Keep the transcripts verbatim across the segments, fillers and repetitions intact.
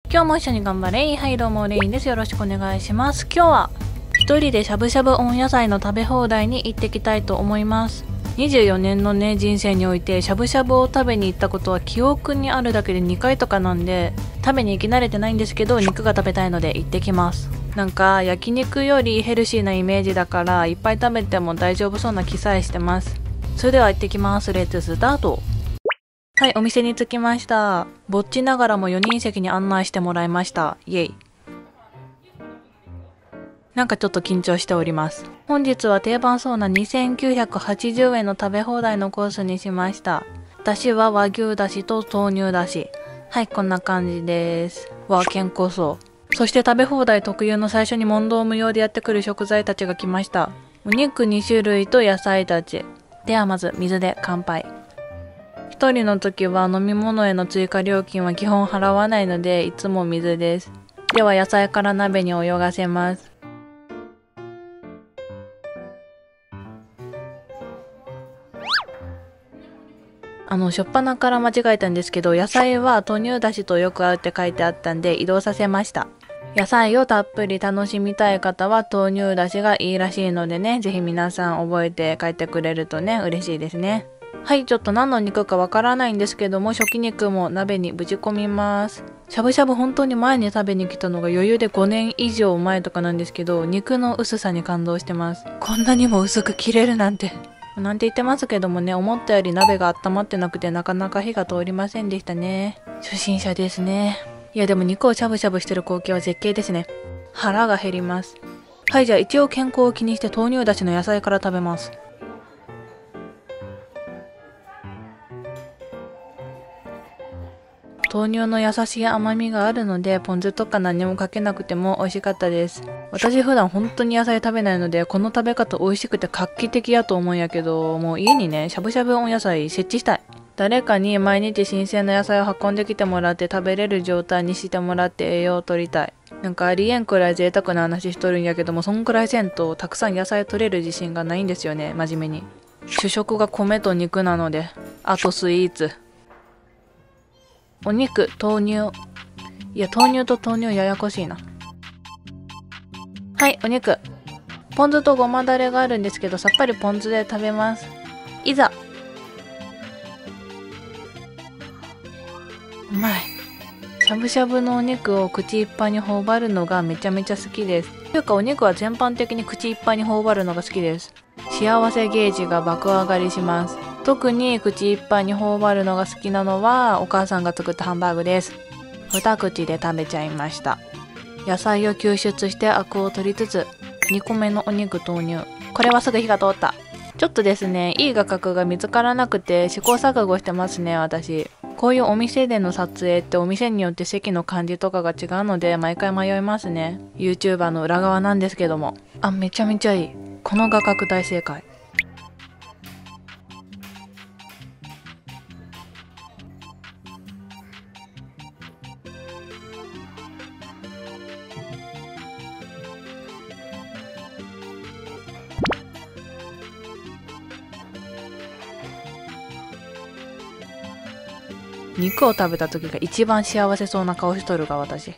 今日も一緒に頑張れ。はいどうもレインです。よろしくお願いします。今日は一人でしゃぶしゃぶ温野菜の食べ放題に行ってきたいと思います。にじゅうよねんのね人生においてしゃぶしゃぶを食べに行ったことは記憶にあるだけでにかいとかなんで、食べに行き慣れてないんですけど肉が食べたいので行ってきます。なんか焼肉よりヘルシーなイメージだからいっぱい食べても大丈夫そうな気さえしてます。それでは行ってきます。レッツスタート。はい、お店に着きました。ぼっちながらもよにん席に案内してもらいました。イエイ。なんかちょっと緊張しております。本日は定番そうなにせんきゅうひゃくはちじゅうえんの食べ放題のコースにしました。だしは和牛だしと豆乳だし。はい、こんな感じです。わあ、健康そう。そして食べ放題特有の最初に問答無用でやってくる食材たちが来ました。お肉にしゅるいと野菜たち。ではまず水で乾杯。一人の時は飲み物への追加料金は基本払わないのでいつも水です。では野菜から鍋に泳がせます。あの、しょっぱなから間違えたんですけど、野菜は豆乳だしとよく合うって書いてあったんで移動させました。野菜をたっぷり楽しみたい方は豆乳だしがいいらしいのでね、ぜひ皆さん覚えて帰ってくれるとね、嬉しいですね。はい、ちょっと何の肉かわからないんですけども、初期肉も鍋にぶち込みます。しゃぶしゃぶ本当に前に食べに来たのが余裕でごねんいじょうまえとかなんですけど、肉の薄さに感動してます。こんなにも薄く切れるなんて。なんて言ってますけどもね、思ったより鍋が温まってなくてなかなか火が通りませんでしたね。初心者ですね。いやでも肉をしゃぶしゃぶしてる光景は絶景ですね。腹が減ります。はい、じゃあ一応健康を気にして豆乳だしの野菜から食べます。豆乳の優しい甘みがあるのでポン酢とか何もかけなくても美味しかったです。私普段本当に野菜食べないのでこの食べ方美味しくて画期的やと思うんやけど、もう家にねしゃぶしゃぶ温野菜設置したい。誰かに毎日新鮮な野菜を運んできてもらって食べれる状態にしてもらって栄養を取りたい。なんかありえんくらい贅沢な話しとるんやけども、そんくらいせんとたくさん野菜取れる自信がないんですよね。真面目に主食が米と肉なので、あとスイーツ、お肉、豆乳。いや、豆乳と豆乳ややこしいな。はい、お肉。ポン酢とごまだれがあるんですけど、さっぱりポン酢で食べます。いざ。うまい。しゃぶしゃぶのお肉を口いっぱいに頬張るのがめちゃめちゃ好きです。というかお肉は全般的に口いっぱいに頬張るのが好きです。幸せゲージが爆上がりします。特に口いっぱいに頬張るのが好きなのはお母さんが作ったハンバーグです。二口で食べちゃいました。野菜を救出してアクを取りつつにこめのお肉投入。これはすぐ火が通った。ちょっとですね、いい画角が見つからなくて試行錯誤してますね。私こういうお店での撮影ってお店によって席の感じとかが違うので毎回迷いますね。 YouTuber の裏側なんですけども、あ、めちゃめちゃいい。この画角大正解。肉を食べた時が一番幸せそうな顔しとるが私。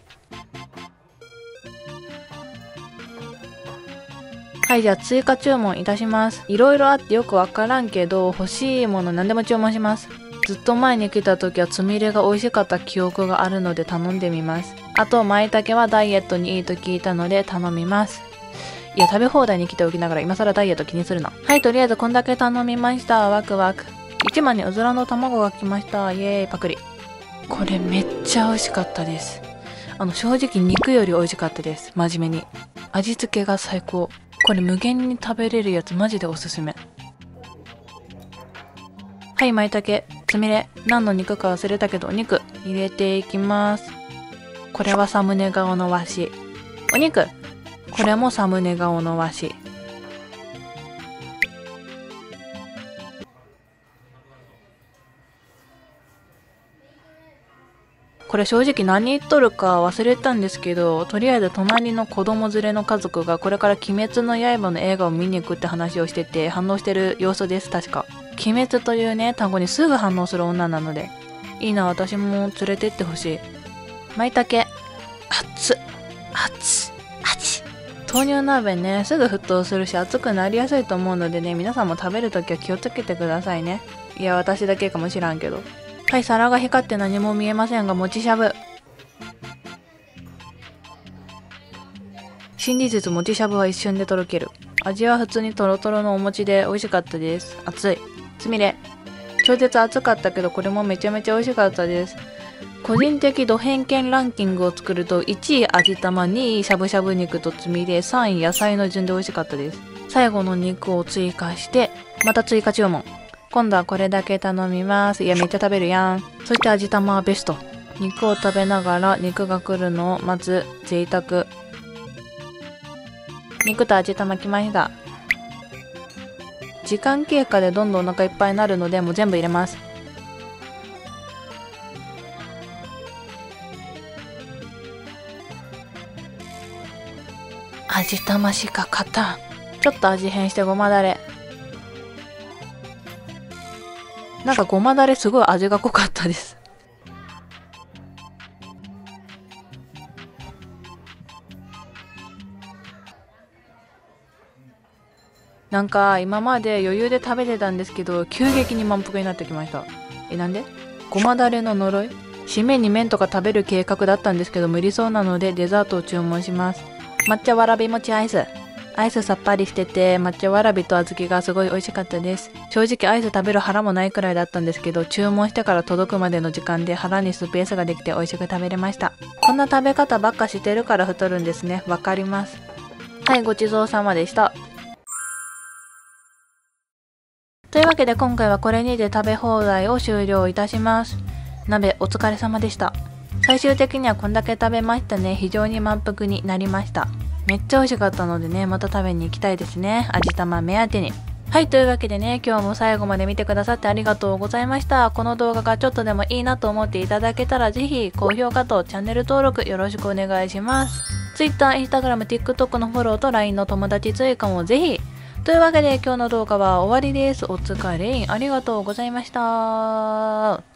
はい、じゃあ追加注文いたします。いろいろあってよくわからんけど欲しいもの何でも注文します。ずっと前に来た時はつみれが美味しかった記憶があるので頼んでみます。あと舞茸はダイエットにいいと聞いたので頼みます。いや食べ放題に来ておきながら今更ダイエット気にするな。はい、とりあえずこんだけ頼みました。ワクワク。いちまんにうずらの卵が来ました。イエーイパクリ。これめっちゃ美味しかったです。あの正直肉より美味しかったです。真面目に味付けが最高。これ無限に食べれるやつマジでおすすめ。はい、舞茸、つみれ、何の肉か忘れたけどお肉入れていきます。これはサムネ顔のわし。お肉、これもサムネ顔のわし。これ正直何言っとるか忘れたんですけど、とりあえず隣の子供連れの家族がこれから鬼滅の刃の映画を見に行くって話をしてて反応してる様子です。確か鬼滅というね単語にすぐ反応する女なので、いいな、私も連れてってほしい。舞茸、 熱っ熱っ熱っ豆乳鍋ね、すぐ沸騰するし熱くなりやすいと思うのでね、皆さんも食べるときは気をつけてくださいね。いや、私だけかもしらんけど。はい、皿が光って何も見えませんが、もちしゃぶ。新事実、もちしゃぶは一瞬でとろける。味は普通にトロトロのお餅で美味しかったです。熱い。つみれ。超絶熱かったけど、これもめちゃめちゃ美味しかったです。個人的ド偏見ランキングを作ると、いちい味玉、にいしゃぶしゃぶ肉とつみれ、さんい野菜の順で美味しかったです。最後の肉を追加して、また追加注文。今度はこれだけ頼みます。いや、めっちゃ食べるやん。そして味玉はベスト。肉を食べながら肉が来るのを待つ贅沢。肉と味玉来ました。時間経過でどんどんお腹いっぱいになるので、もう全部入れます。味玉しか勝たん。ちょっと味変してごまだれ。なんかごまだれすごい味が濃かったです。なんか今まで余裕で食べてたんですけど、急激に満腹になってきました。え、なんで？ごまだれの呪い？締めに麺とか食べる計画だったんですけど無理そうなのでデザートを注文します。抹茶わらび餅アイス。アイスさっぱりしてて抹茶わらびと小豆がすごい美味しかったです。正直アイス食べる腹もないくらいだったんですけど、注文してから届くまでの時間で腹にスペースができて美味しく食べれました。こんな食べ方ばっかしてるから太るんですね。わかります。はい、ごちそうさまでした。というわけで今回はこれにて食べ放題を終了いたします。鍋お疲れ様でした。最終的にはこんだけ食べましたね。非常に満腹になりました。めっちゃ美味しかったのでね、また食べに行きたいですね。味玉目当てに。はい、というわけでね、今日も最後まで見てくださってありがとうございました。この動画がちょっとでもいいなと思っていただけたら、ぜひ高評価とチャンネル登録よろしくお願いします。Twitter、Instagram、TikTok のフォローと ライン の友達追加もぜひ。というわけで今日の動画は終わりです。お疲れ、ありがとうございました。